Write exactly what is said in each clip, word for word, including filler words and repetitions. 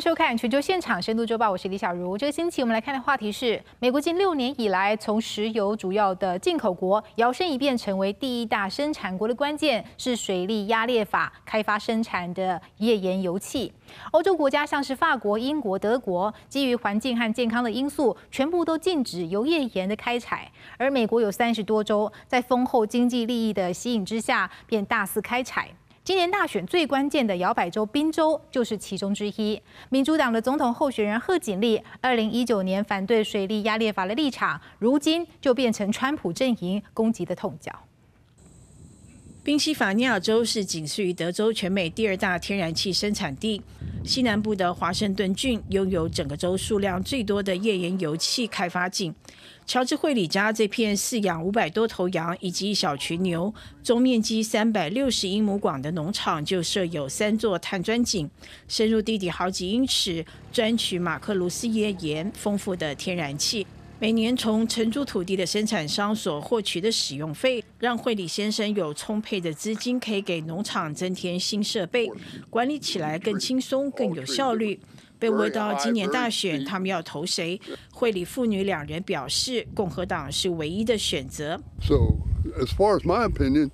收看《全球现场深度周报》，我是李小茹。这个星期我们来看的话题是：美国近六年以来，从石油主要的进口国摇身一变成为第一大生产国的关键是水力压裂法开发生产的页岩油气。欧洲国家像是法国、英国、德国，基于环境和健康的因素，全部都禁止油页岩的开采。而美国有三十多州，在丰厚经济利益的吸引之下，便大肆开采。 今年大选最关键的摇摆州宾州就是其中之一。民主党的总统候选人贺锦丽，二零一九年反对水力压裂法的立场，如今就变成川普阵营攻击的痛脚。 宾夕法尼亚州是仅次于德州全美第二大天然气生产地，西南部的华盛顿郡拥有整个州数量最多的页岩油气开发井。乔治惠里家这片饲养五百多头羊以及一小群牛、总面积三百六十英亩广的农场就设有三座碳钻井，深入地底好几英尺，专取马克卢斯页岩丰富的天然气。 每年从承租土地的生产商所获取的使用费，让惠里先生有充沛的资金，可以给农场增添新设备，管理起来更轻松、更有效率。被问到今年大选他们要投谁，惠里父女两人表示，共和党是唯一的选择。 So, as far as my opinion,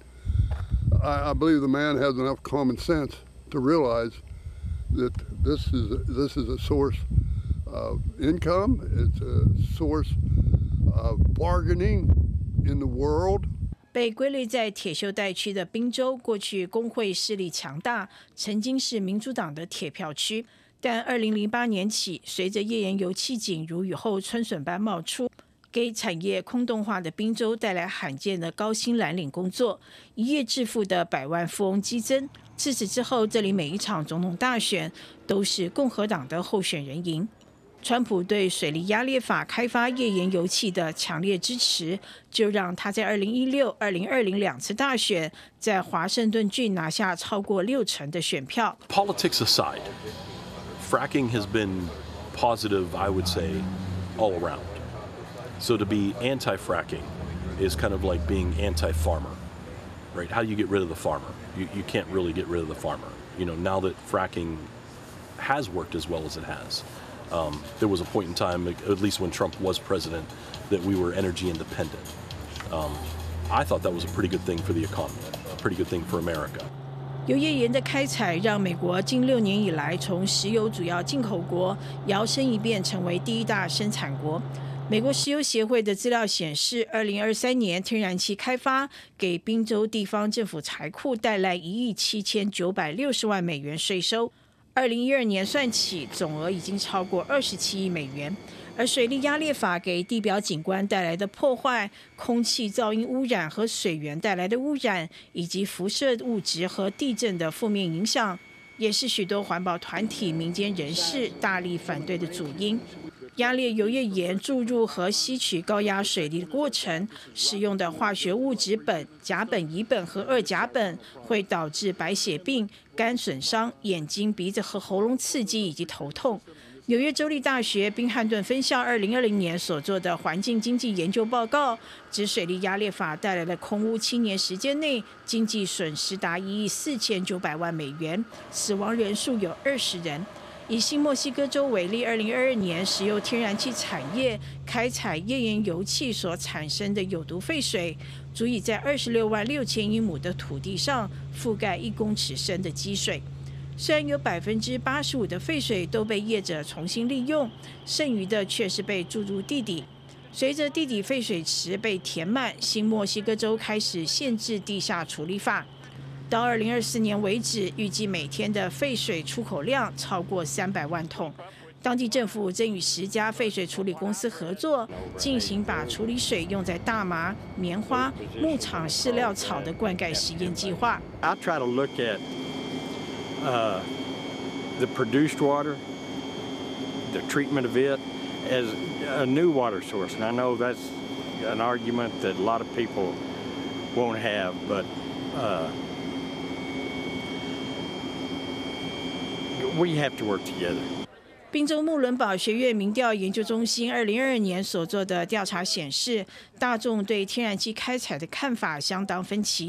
I, I believe the man has enough common sense to realize that this is this is a source. Of income, it's a source of bargaining in the world. 被归类在铁锈带区的宾州，过去工会势力强大，曾经是民主党的铁票区。但二零零八年起，随着页岩油气井如雨后春笋般冒出，给产业空洞化的宾州带来罕见的高薪蓝领工作，一夜致富的百万富翁激增。自此之后，这里每一场总统大选都是共和党的候选人赢。 川普对水力压裂法开发页岩油气的强烈支持，就让他在二零一六、二零二零两次大选，在华盛顿郡拿下超过六成的选票。 Politics aside, fracking has been positive, I would say, all around. So to be anti-fracking is kind of like being anti-farmer, right? How do you get rid of the farmer? You you can't really get rid of the farmer. You know, now that fracking has worked as well as it has. Um, there was a point in time, at least when Trump was president, that we were energy independent. Um, I thought that was a pretty good thing for the economy, a pretty good thing for America. 油页岩的开采让美国近六年以来从石油主要进口国摇身一变成为第一大生产国。美国石油协会的资料显示，二零二三年天然气开发给宾州地方政府财库带来一亿七千九百六十万美元税收。 二零一二年算起，总额已经超过二十七亿美元。而水力压裂法给地表景观带来的破坏、空气噪音污染和水源带来的污染，以及辐射物质和地震的负面影响，也是许多环保团体、民间人士大力反对的主因。 压裂油页岩注入和吸取高压水力的过程，使用的化学物质苯、甲苯、乙苯和二甲苯会导致白血病、肝损伤、眼睛、鼻子和喉咙刺激以及头痛。纽约州立大学宾汉顿分校二零二零年所做的环境经济研究报告，指水力压裂法带来的空污七年时间内经济损失达一亿四千九百万美元，死亡人数有二十人。 以新墨西哥州为例，二零二二年石油天然气产业开采页岩油气所产生的有毒废水，足以在二十六万六千英亩的土地上覆盖一公尺深的积水。虽然有百分之八十五的废水都被业者重新利用，剩余的却是被注入地底。随着地底废水池被填满，新墨西哥州开始限制地下处理法。 到二零二四年为止，预计每天的废水出口量超过三百万桶。当地政府正与十家废水处理公司合作，进行把处理水用在大麻、棉花、牧场饲料草的灌溉实验计划。 I try to look at uh, the produced water, the treatment of it, as a new water source, and I know that's an argument that a lot of people won't have, but. Uh, We have to work together. 宾州穆伦堡学院民调研究中心二零二二年所做的调查显示，大众对天然气开采的看法相当分歧。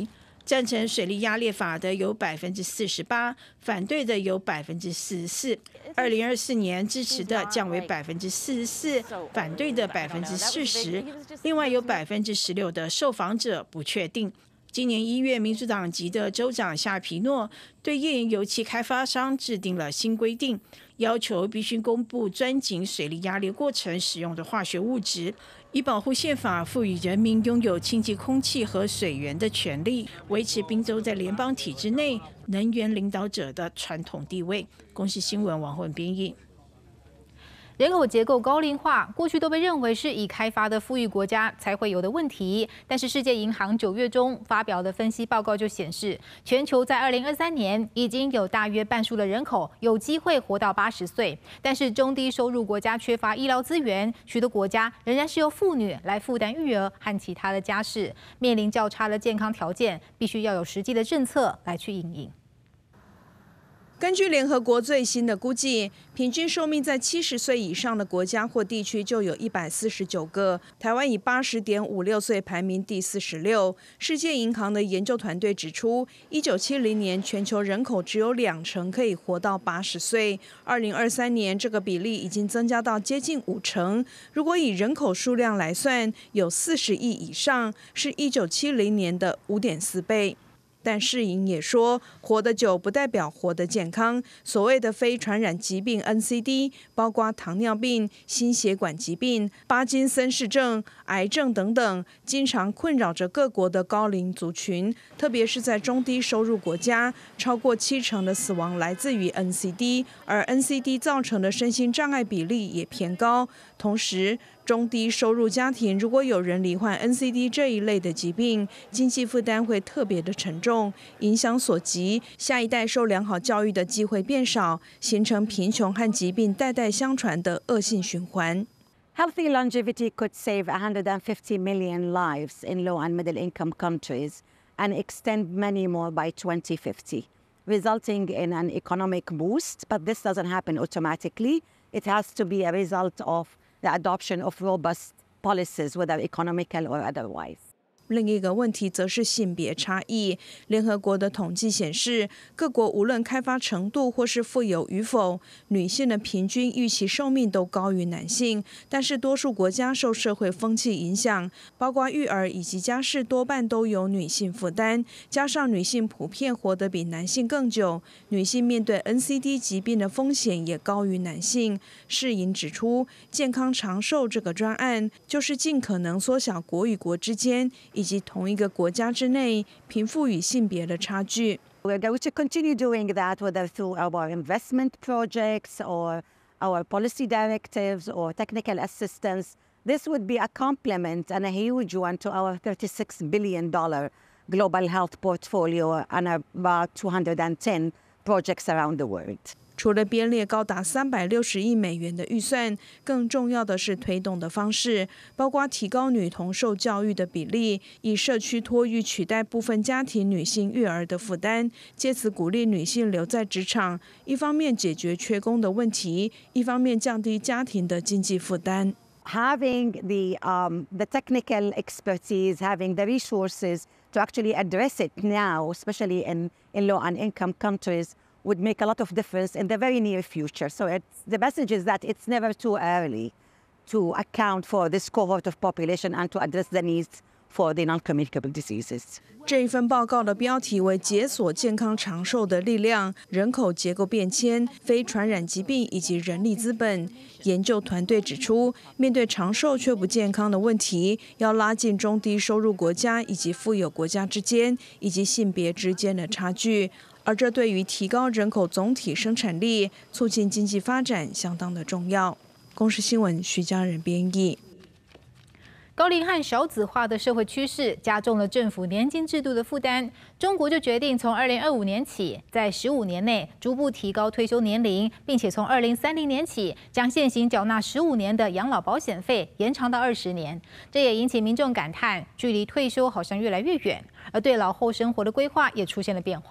赞成水力压裂法的有百分之四十八，反对的有百分之四十四。二零二四年支持的降为百分之四十四，反对的百分之四十。另外有百分之十六的受访者不确定。今年一月，民主党籍的州长夏皮诺对页岩油气开发商制定了新规定，要求必须公布钻井水力压裂过程使用的化学物质，以保护宪法赋予人民拥有清洁空气和水源的权利，维持宾州在联邦体制内能源领导者的传统地位。公视新闻王慧编译。 人口结构高龄化，过去都被认为是已开发的富裕国家才会有的问题。但是世界银行九月中发表的分析报告就显示，全球在二零二三年已经有大约半数的人口有机会活到八十岁。但是中低收入国家缺乏医疗资源，许多国家仍然是由妇女来负担育儿和其他的家事，面临较差的健康条件，必须要有实际的政策来去因应。 根据联合国最新的估计，平均寿命在七十岁以上的国家或地区就有一百四十九个，台湾以八十点五六岁排名第四十六。世界银行的研究团队指出，一九七零年全球人口只有两成可以活到八十岁，二零二三年这个比例已经增加到接近五成。如果以人口数量来算，有四十亿以上，是一九七零年的五点四倍。但世银也说，活得久不代表活得健康。所谓的非传染疾病 N C D， 包括糖尿病、心血管疾病、巴金森氏症、癌症等等，经常困扰着各国的高龄族群，特别是在中低收入国家，超过七成的死亡来自于 N C D， 而 N C D 造成的身心障碍比例也偏高。同时，中低收入家庭如果有人罹患 N C D 这一类的疾病，经济负担会特别的沉重，影响所及，下一代受良好教育的机会变少，形成贫穷和疾病代代相传的恶性循环。 Healthy longevity could save one hundred fifty million lives in low and middle income countries and extend many more by twenty fifty, resulting in an economic boost, but this doesn't happen automatically. It has to be a result of the adoption of robust policies, whether economical or otherwise. 另一个问题则是性别差异。联合国的统计显示，各国无论开发程度或是富有与否，女性的平均预期寿命都高于男性。但是多数国家受社会风气影响，包括育儿以及家事多半都由女性负担，加上女性普遍活得比男性更久，女性面对 N C D 疾病的风险也高于男性。世银指出，健康长寿这个专案就是尽可能缩小国与国之间以及同一个国家之内贫富与性别的差距。 We're going to continue doing that, whether through our investment projects or our policy directives or technical assistance. This would be a complement and a huge one to our thirty-six billion dollars global health portfolio and about two hundred ten projects around the world. 除了编列高达三百六十亿美元的预算，更重要的是推动的方式，包括提高女童受教育的比例，以社区托育取代部分家庭女性育儿的负担，借此鼓励女性留在职场，一方面解决缺工的问题，一方面降低家庭的经济负担。 Having the um, the technical expertise, having the resources to actually address it now, especially in, in low and income countries, would make a lot of difference in the very near future. So it's, the message is that it's never too early to account for this cohort of population and to address the needs for the non-communicable diseases. 这一份报告的标题为解锁健康长寿的力量，人口结构变迁、非传染疾病以及人力资本。研究团队指出，面对长寿却不健康的问题，要拉近中低收入国家以及富有国家之间以及性别之间的差距，而这对于提高人口总体生产力、促进经济发展相当的重要。公视新闻徐家人编译。 高龄和少子化的社会趋势加重了政府年金制度的负担。中国就决定从二零二五年起，在十五年内逐步提高退休年龄，并且从二零三零年起将现行缴纳十五年的养老保险费延长到二十年。这也引起民众感叹，距离退休好像越来越远，而对老后生活的规划也出现了变化。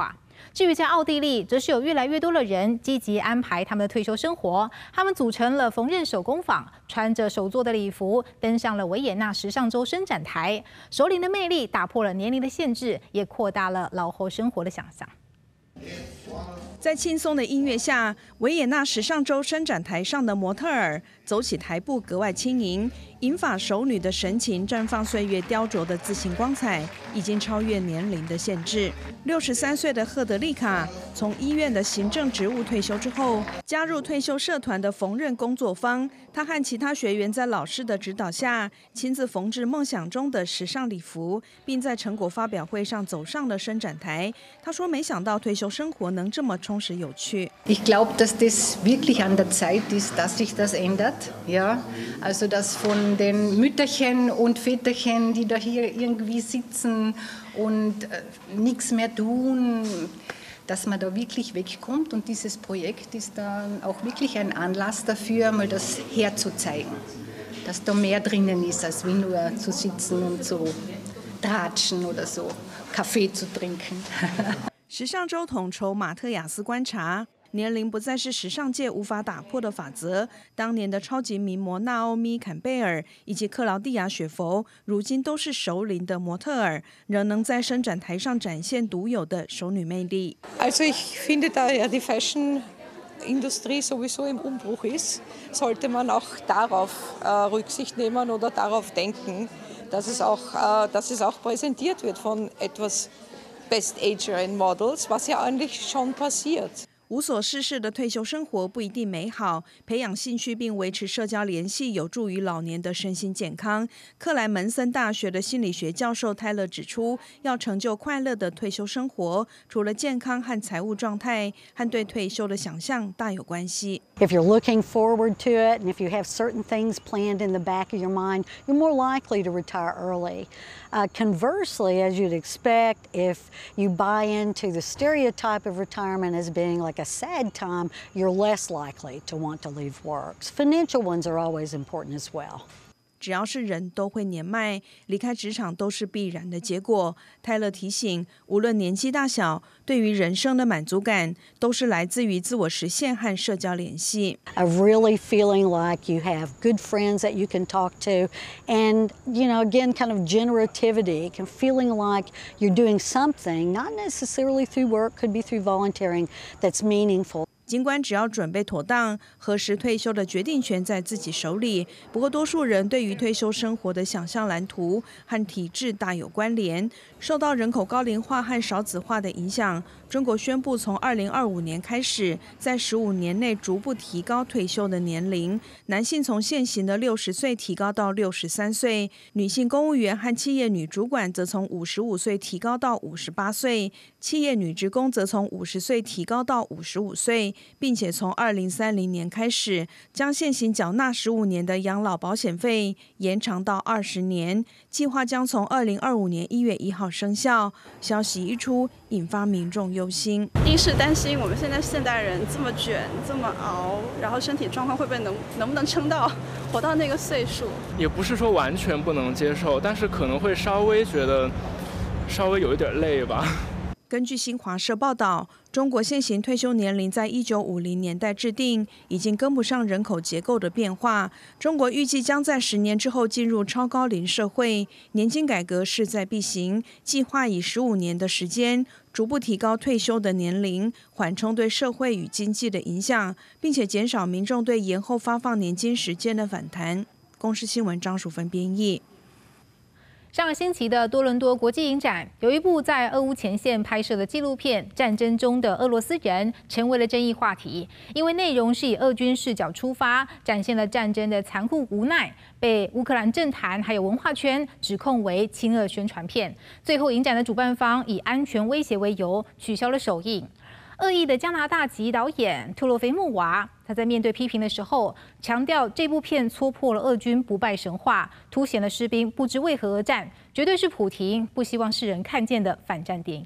至于在奥地利，则是有越来越多的人积极安排他们的退休生活。他们组成了缝纫手工坊，穿着手做的礼服，登上了维也纳时尚周伸展台。首领的魅力打破了年龄的限制，也扩大了老后生活的想象。 在轻松的音乐下，维也纳时尚周伸展台上的模特儿走起台步格外轻盈，银发熟女的神情绽放岁月雕琢的自信光彩，已经超越年龄的限制。六十三岁的赫德丽卡从医院的行政职务退休之后，加入退休社团的缝纫工作坊。她和其他学员在老师的指导下，亲自缝制梦想中的时尚礼服，并在成果发表会上走上了伸展台。她说：“没想到退休生活能这么充实有趣。” Ich glaube, dass das wirklich an der Zeit ist, dass sich das ändert. Ja, also dass von den Mütterchen und Väterchen, die da hier irgendwie sitzen und äh, nichts mehr tun, dass man da wirklich wegkommt. Und dieses Projekt ist dann auch wirklich ein Anlass dafür, mal das herzuzeigen, dass da mehr drinnen ist, als wie nur zu sitzen und so tratschen oder so Kaffee zu trinken. 时尚周统筹马特雅斯观察，年龄不再是时尚界无法打破的法则。当年的超级名模纳欧米·坎贝尔以及克劳蒂亚·雪佛，如今都是熟龄的模特儿，仍能在伸展台上展现独有的熟女魅力。 Also ich finde, da ja die Fashion-Industrie sowieso im Umbruch ist, sollte man auch darauf äh, Rücksicht nehmen oder darauf denken, dass es auch, äh, dass es auch präsentiert wird von etwas Best-Ager Models, was ja eigentlich schon passiert. 无所事事的退休生活不一定美好，培养兴趣并维持社交联系有助于老年的身心健康。克莱门森大学的心理学教授泰勒指出，要成就快乐的退休生活，除了健康和财务状态，和对退休的想象大有关系。 If you're looking forward to it, and if you have certain things planned in the back of your mind, you're more likely to retire early. Uh, conversely, as you'd expect, if you buy into the stereotype of retirement as being like a sad time, you're less likely to want to leave work. Financial ones are always important as well. 只要是人都会年迈，离开职场都是必然的结果。泰勒提醒，无论年纪大小，对于人生的满足感都是来自于自我实现和社交联系。 Of really feeling like you have good friends that you can talk to, and you know, again, kind of generativity, kind of feeling like you're doing something, not necessarily through work, could be through volunteering, that's meaningful. 尽管只要准备妥当，何时退休的决定权在自己手里。不过，多数人对于退休生活的想象蓝图和体制大有关联。受到人口高龄化和少子化的影响，中国宣布从二零二五年开始，在十五年内逐步提高退休的年龄。男性从现行的六十岁提高到六十三岁，女性公务员和企业女主管则从五十五岁提高到五十八岁，企业女职工则从五十岁提高到五十五岁。并且从二零三零年开始，将现行缴纳十五年的养老保险费延长到二十年，计划将从二零二五年一月一号生效。消息一出，引发民众忧心。 一是担心我们现在现代人这么卷、这么熬，然后身体状况会不会能能不能撑到活到那个岁数？ 也不是说完全不能接受，但是可能会稍微觉得稍微有一点累吧。 根据新华社报道，中国现行退休年龄在一九五零年代制定，已经跟不上人口结构的变化。中国预计将在十年之后进入超高龄社会，年金改革势在必行，计划以十五年的时间逐步提高退休的年龄，缓冲对社会与经济的影响，并且减少民众对延后发放年金时间的反弹。公视新闻张淑芬编译。 上个星期的多伦多国际影展，有一部在俄乌前线拍摄的纪录片《战争中的俄罗斯人》成为了争议话题，因为内容是以俄军视角出发，展现了战争的残酷无奈，被乌克兰政坛还有文化圈指控为亲俄宣传片。最后，影展的主办方以安全威胁为由取消了首映。恶意的加拿大籍导演特洛菲穆娃，他在面对批评的时候强调，这部片戳破了俄军不败神话，凸显了士兵不知为何而战，绝对是普廷不希望世人看见的反战电影。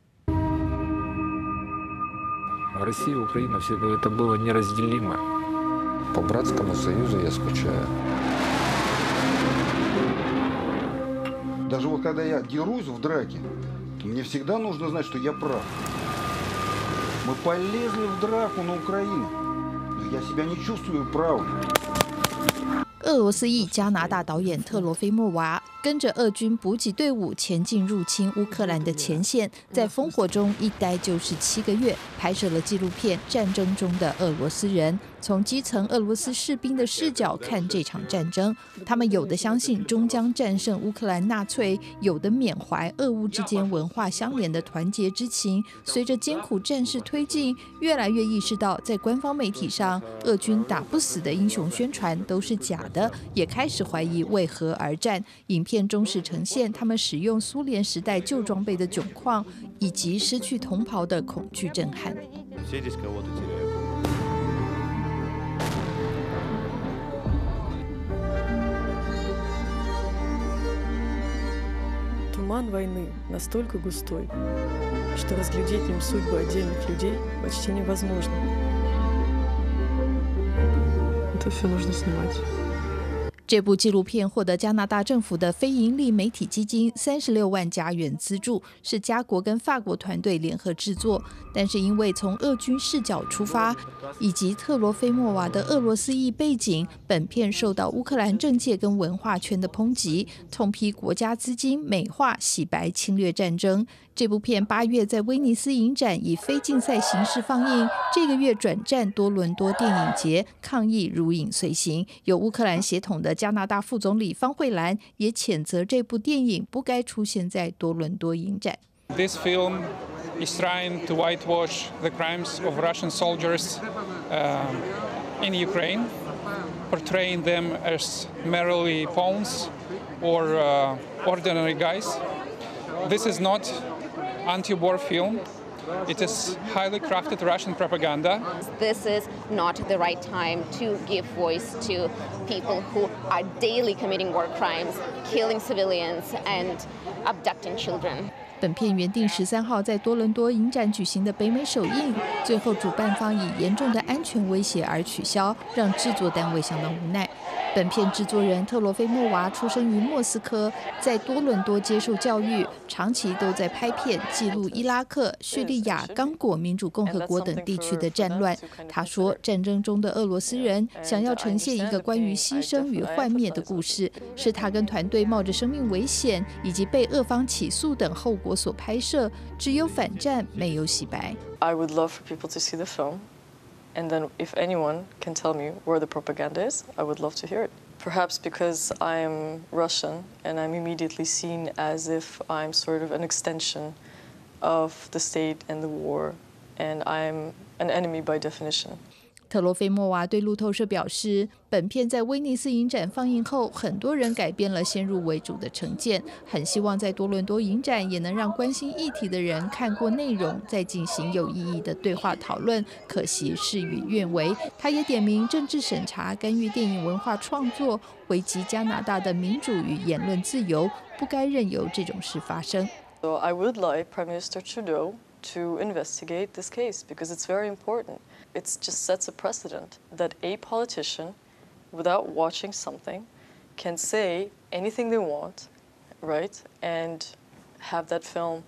Россия и Украина все это было неразделимо. По братскому союзу я скучаю. Даже вот когда я дерусь в драке, мне всегда нужно знать, что я прав. Мы полезли в драку на Украину. Я себя не чувствую правым. 俄罗斯裔加拿大导演特罗菲莫娃跟着俄军补给队伍前进入侵乌克兰的前线，在烽火中一待就是七个月，拍摄了纪录片《战争中的俄罗斯人》，从基层俄罗斯士兵的视角看这场战争。他们有的相信终将战胜乌克兰纳粹，有的缅怀俄乌之间文化相连的团结之情。随着艰苦战事推进，越来越意识到，在官方媒体上，俄军打不死的英雄宣传都是假的，也开始怀疑为何而战。影片中是呈现他们使用苏联时代旧装备的窘况，以及失去同袍的恐惧震撼。 Туман войны настолько густой, что разглядеть в нем судьбы отдельных людей почти невозможно. Это все нужно снимать. 这部纪录片获得加拿大政府的非营利媒体基金三十六万加元资助，是加国跟法国团队联合制作。但是因为从俄军视角出发，以及特罗菲莫娃的俄罗斯裔背景，本片受到乌克兰政界跟文化圈的抨击，痛批国家资金美化洗白侵略战争。这部片八月在威尼斯影展以非竞赛形式放映，这个月转战多伦多电影节，抗议如影随形。有乌克兰血统的加拿大副总理方慧兰也谴责这部电影不该出现在多伦多影展。 This film is trying to whitewash the crimes of Russian soldiers uh, in Ukraine, portraying them as merely pawns or uh, ordinary guys. This is not anti-war film. It is highly crafted Russian propaganda. This is not the right time to give voice to people who are daily committing war crimes, killing civilians, and abducting children. 本片原定十三号在多伦多影展举行的北美首映，最后主办方以严重的安全威胁而取消，让制作单位相当无奈。本片制作人特罗菲莫娃出生于莫斯科，在多伦多接受教育，长期都在拍片记录伊拉克、叙利亚、刚果民主共和国等地区的战乱。他说，战争中的俄罗斯人想要呈现一个关于牺牲与幻灭的故事，是他跟团队冒着生命危险以及被俄方起诉等后果所拍摄，只有反战，没有洗白。 I would love for people to see the film. And then if anyone can tell me where the propaganda is, I would love to hear it. Perhaps because I'm Russian and I'm immediately seen as if I'm sort of an extension of the state and the war, and I'm an enemy by definition. 特罗菲莫娃对路透社表示，本片在威尼斯影展放映后，很多人改变了先入为主的成见，很希望在多伦多影展也能让关心议题的人看过内容，再进行有意义的对话讨论。可惜事与愿违。他也点名政治审查干预电影文化创作，危及加拿大的民主与言论自由，不该任由这种事发生。 So I would like Prime Minister Trudeau to investigate this case because it's very important. It just sets a precedent that a politician, without watching something, can say anything they want, right, and have that film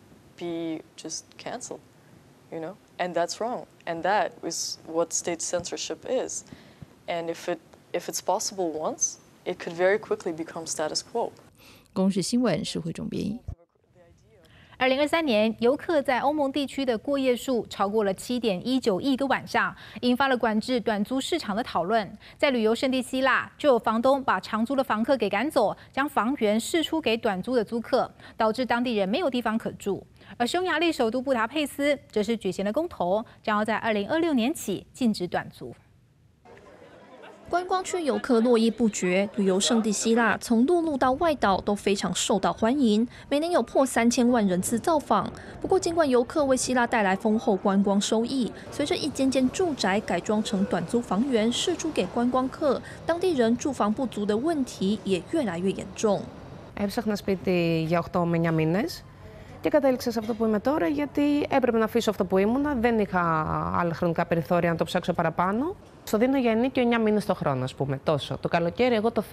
be just canceled, you know? And that's wrong. And that is what state censorship is. And if it if it's possible once, it could very quickly become status quo. 公视新闻是汇总编译。 二零二三年，游客在欧盟地区的过夜数超过了七点一九亿个晚上，引发了管制短租市场的讨论。在旅游胜地希腊，就有房东把长租的房客给赶走，将房源释出给短租的租客，导致当地人没有地方可住。而匈牙利首都布达佩斯则是举行了公投，将要在二零二六年起禁止短租。 观光区游客络绎不绝，旅游胜地希腊从陆路到外岛都非常受到欢迎，每年有破三千万人次造访。不过，尽管游客为希腊带来丰厚观光收益，随着一间间住宅改装成短租房源释出给观光客，当地人住房不足的问题也越来越严重。 Έψαχνα σπίτι για οκτώ με εννιά μήνες και κατέληξα σε αυτό που είμαι τώρα γιατί έπρεπε να αφήσω αυτό που ήμουνα. Δεν είχα άλλα χρονικά περιθώρια να το ψάξω παραπάνω. Στο δίνω για ενίκιο εννιά μήνες το χρόνο, ας πούμε, τόσο. Το καλοκαίρι εγώ το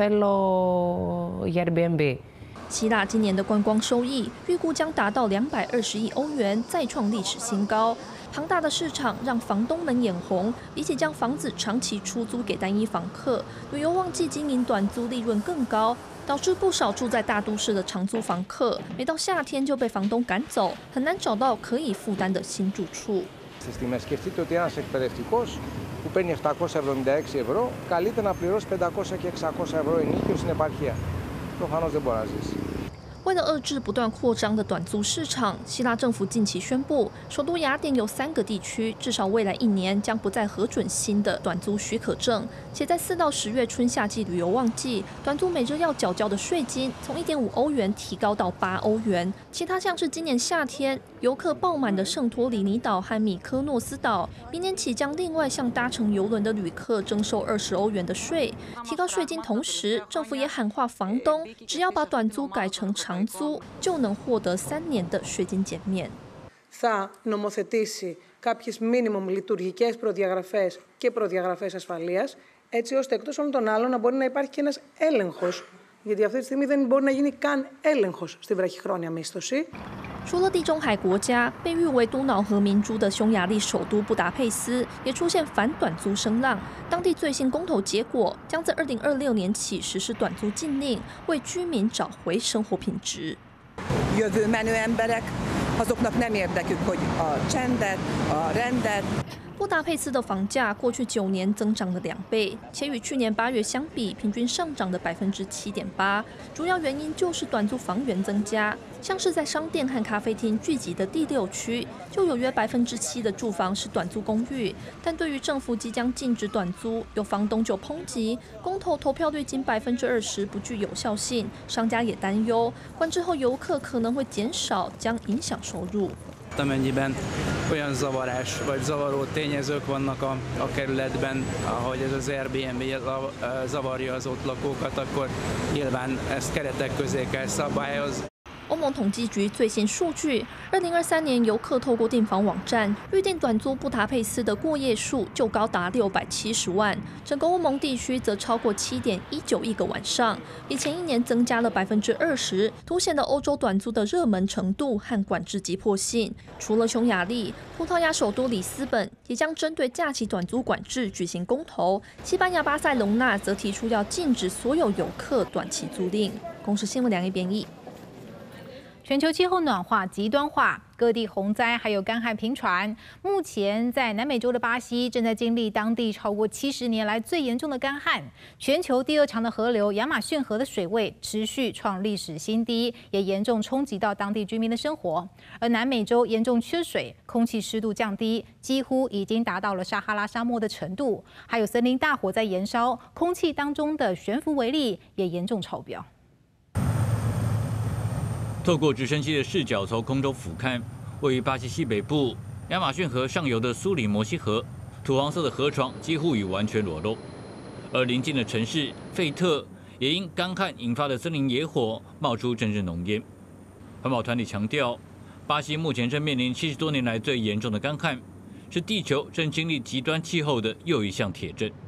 θέλω για Airbnb. 希腊今年的观光收益预估将达到两百二十亿欧元，再创历史新高。 庞大的市场让房东们眼红，比起将房子长期出租给单一房客，旅游旺季经营短租利润更高，导致不少住在大都市的长租房客，每到夏天就被房东赶走，很难找到可以负担的新住处。 Στις τιμές σκεφτείτε ότι ένας εκπαιδευτικός που παίρνει επτακόσια εβδομήντα έξι ευρώ καλείται να πληρώσει πεντακόσια και εξακόσια ευρώ ενοίκιο στην επαρχία. Προφανώς δεν μπορεί να ζήσει. 为了遏制不断扩张的短租市场，希腊政府近期宣布，首都雅典有三个地区至少未来一年将不再核准新的短租许可证，且在四到十月春夏季旅游旺季，短租每日要缴交的税金从一点五欧元提高到八欧元。其他像是今年夏天游客爆满的圣托里尼岛和米科诺斯岛，明年起将另外向搭乘邮轮的旅客征收二十欧元的税，提高税金。同时，政府也喊话房东，只要把短租改成长 租就能获得三年的税金减免。 Θα νομοθετήσει κάποιες minimum λειτουργικές προδιαγραφές και προδιαγραφές ασφαλείας, έτσι ώστε εκτός όλων των άλλων να μπορεί να υπάρχει και ένας έλεγχος, γιατί αυτή τη στιγμή δεν μπορεί να γίνει καν έλεγχος στη βραχυχρόνια μίσθωση. 除了地中海国家，被誉为多瑙河明珠的匈牙利首都布达佩斯也出现反短租声浪。当地最新公投结果将自二零二六年起实施短租禁令，为居民找回生活品质。 Jövőmenő emberek, azoknak nem érdekük, hogy a csendet, a rendet. 布达佩斯的房价过去九年增长了两倍，且与去年八月相比，平均上涨的百分之七点八。主要原因就是短租房源增加，像是在商店和咖啡厅聚集的第六区，就有约百分之七的住房是短租公寓。但对于政府即将禁止短租，有房东就抨击，公投投票率仅百分之二十不具有效性，商家也担忧，关之后游客可能会减少，将影响收入。 Amennyiben olyan zavarás vagy zavaró tényezők vannak a, a kerületben, ahogy ez az Airbnb zavarja az ott lakókat, akkor nyilván ezt keretek közé kell szabályozni. 欧盟统计局最新数据，二零二三年游客透过订房网站预订短租布达佩斯的过夜数就高达六百七十万，整个欧盟地区则超过七点一九亿个晚上，比前一年增加了百分之二十，凸显了欧洲短租的热门程度和管制急迫性。除了匈牙利，葡萄牙首都里斯本也将针对假期短租管制举行公投，西班牙巴塞隆纳则提出要禁止所有游客短期租赁。公视新闻两译编译。 全球气候暖化极端化，各地洪灾还有干旱频传。目前在南美洲的巴西正在经历当地超过七十年来最严重的干旱，全球第二长的河流亚马逊河的水位持续创历史新低，也严重冲击到当地居民的生活。而南美洲严重缺水，空气湿度降低，几乎已经达到了撒哈拉沙漠的程度，还有森林大火在燃烧，空气当中的悬浮微粒也严重超标。 透过直升机的视角从空中俯瞰，位于巴西西北部亚马逊河上游的苏里摩西河，土黄色的河床几乎已完全裸露。而邻近的城市费特也因干旱引发的森林野火冒出阵阵浓烟。环保团体强调，巴西目前正面临七十多年来最严重的干旱，是地球正经历极端气候的又一项铁证。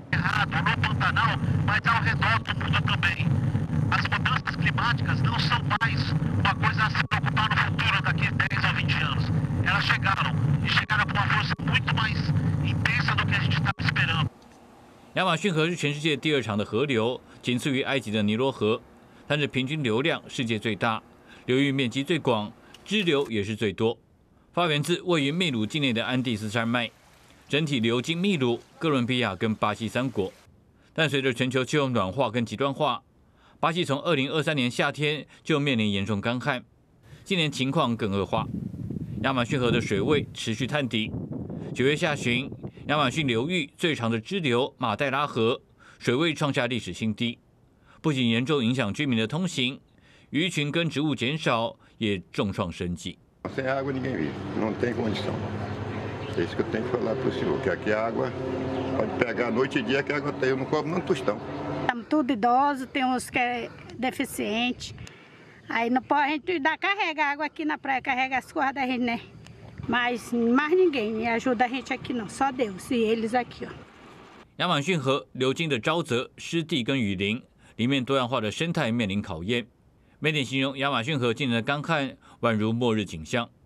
As mudanças climáticas não são mais uma coisa a se preocupar no futuro daqui a dez ou vinte anos. Elas chegaram e chegaram com uma força muito mais intensa do que a gente estava esperando. 亚马逊河是全世界第二长的河流，仅次于埃及的尼罗河，它的平均流量世界最大，流域面积最广，支流也是最多。发源自位于秘鲁境内的安第斯山脉，整体流经秘鲁、哥伦比亚跟巴西三国。但随着全球气候暖化跟极端化， 巴西从二零二三年夏天就面临严重干旱，今年情况更恶化。亚马逊河的水位持续探底。九月下旬，亚马逊流域最长的支流马代拉河水位创下历史新低，不仅严重影响居民的通行，鱼群跟植物减少，也重创生计。 Sem água ninguém vive, não tem condição. É isso que eu tenho que falar para o senhor, que aqui a água pode pegar noite e dia que a água tem, eu não cobro nem um tostão. Estamos tudo idosos, tem uns que é deficiente. Aí não pode, a gente ainda carrega água aqui na praia, carrega as coisas da gente, né? Mas mais ninguém ajuda a gente aqui não, só Deus e eles aqui, ó. 亚马逊河流经的沼泽、湿地跟雨林，里面多样化的生态面临考验。媒体形容亚马逊河今年的干旱宛如末日景象。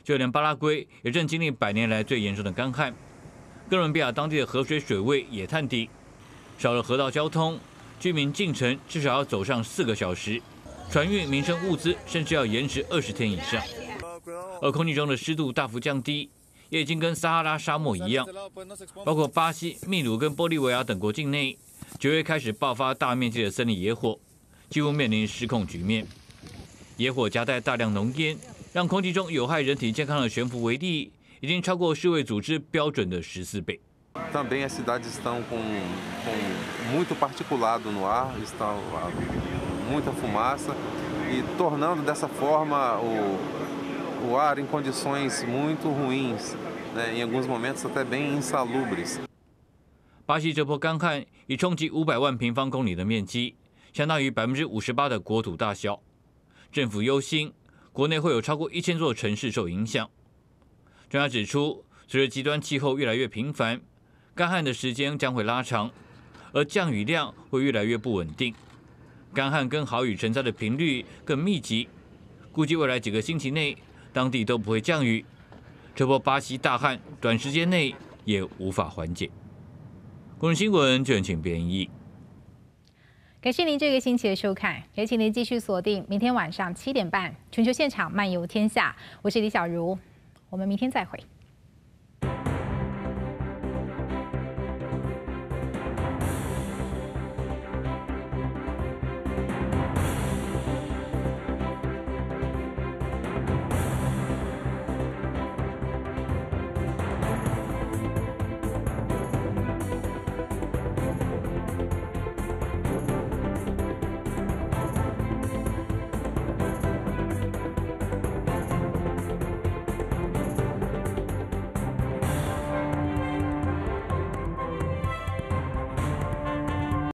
就连巴拉圭也正经历百年来最严重的干旱。哥伦比亚当地的河水水位也探底，少了河道交通，居民进城至少要走上四个小时，船运民生物资甚至要延迟二十天以上。而空气中的湿度大幅降低，也已经跟撒哈拉沙漠一样，包括巴西、秘鲁跟玻利维亚等国境内，九月开始爆发大面积的森林野火，几乎面临失控局面。野火夹带大量浓烟，让空气中有害人体健康的悬浮微粒已经超过世卫组织标准的十四倍。 Também as cidades estão com, com muito particulado no ar, está muita fumaça e tornando dessa forma o, o ar em condições muito ruins, né, em alguns momentos até bem insalubres. 巴西这波干旱已冲击五百万平方公里的面积，相当于百分之五十八的国土大小。政府忧心，国内会有超过一千座城市受影响。专家指出，随着极端气候越来越频繁，干旱的时间将会拉长，而降雨量会越来越不稳定。干旱跟豪雨成灾的频率更密集，估计未来几个星期内，当地都不会降雨。这波巴西大旱短时间内也无法缓解。公众新闻卷请编译。 感谢您这个星期的收看，也请您继续锁定明天晚上七点半《全球现场漫游天下》，我是李小茹，我们明天再会。